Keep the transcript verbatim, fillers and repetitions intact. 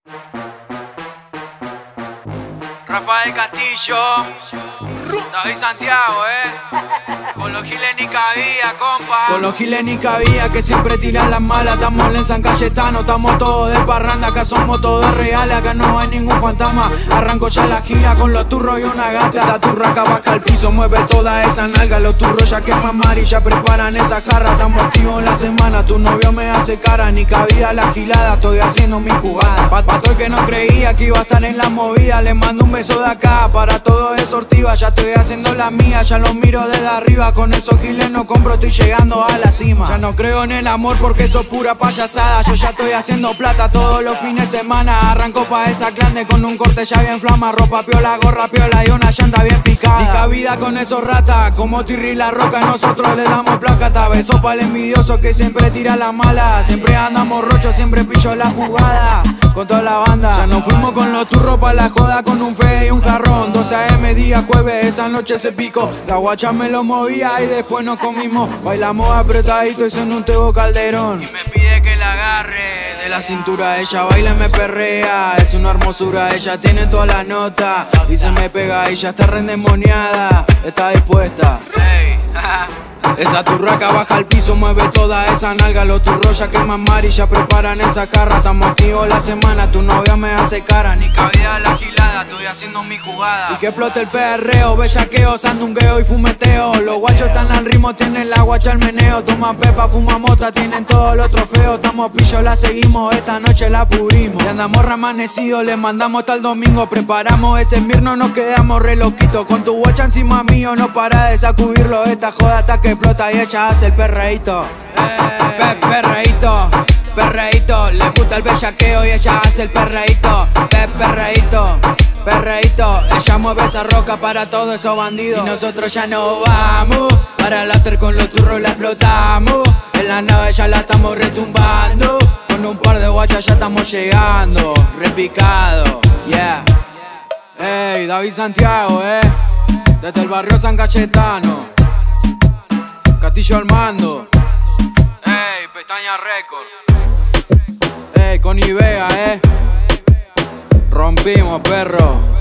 Rafael Castillo, David Santiago, eh. Con los giles ni cabía, compa. Con los giles ni cabía, que siempre tiran las malas. Estamos en San Cayetano, estamos todos de parranda. Acá somos todos reales, acá no hay ningún fantasma. Arranco ya la gira con los turros y una gata. Esa turraca baja al piso, mueve toda esa nalga. Los turros ya queman mar y ya preparan esa jarra. Estamos activos en la semana, tu novio me hace cara. Ni cabida la gilada, estoy haciendo mi jugada. Pato el que no creía que iba a estar en la movida, le mando un beso de acá para todo eso ortiva. Ya estoy haciendo la mía, ya lo miro desde arriba. Con esos giles no compro, estoy llegando a la cima. Ya no creo en el amor porque eso es pura payasada. Yo ya estoy haciendo plata todos los fines de semana. Arranco pa' esa clande con un corte ya bien flama. Ropa piola, gorra piola y una llanta bien picada. Ni cabida con esos ratas, como Tirri la Roca. Nosotros le damos placata. Beso pa'l envidioso que siempre tira la mala. Siempre andamos rochos, siempre pillo la jugada con toda la banda. Ya nos fuimos con los turros pa' la joda con un fe y un jarrón. doce a eme día jueves, esa noche se picó. La guacha me lo movía y después nos comimos. Bailamos apretadito y son un Tego Calderón. Y me pide que la agarre de la cintura. Ella baila y me perrea, es una hermosura. Ella tiene toda la nota y se me pega. Ella está re endemoniada, está dispuesta. Hey, esa turraca baja al piso, mueve toda esa nalga. Los turros ya queman mar y ya preparan esa jarra. Estamos activos la semana, tu novia me hace cara. Ni cabida la gilada, estoy haciendo mi jugada. Y que explote el perreo, bellaqueo, sandungueo y fumeteo. Los guachos están al ritmo, tienen la guacha al meneo. Toma pepa, fuma mota, tienen todos los trofeos. Estamos pillos, la seguimos, esta noche la pudrimos. Y andamos reamanecidos, le mandamos hasta el domingo. Preparamos ese mirno, nos quedamos re loquitos. Con tu guacha encima mío, no para de sacudirlo. Esta joda hasta que explota y ella hace el perreíto. Pe perreíto, perreíto. Le gusta el bellaqueo y ella hace el perreíto. Pe perreíto, perreíto. Ella mueve esa roca para todos esos bandidos. Y nosotros ya no vamos para el after, con los turros la explotamos. En la nave ya la estamos retumbando. Con un par de guachas ya estamos llegando. Repicado, yeah. Ey, David Santiago, eh. Desde el barrio San Cayetano, Castillo al mando. Ey, Pestaña Record. Ey, con Ivea, eh. Rompimos, perro.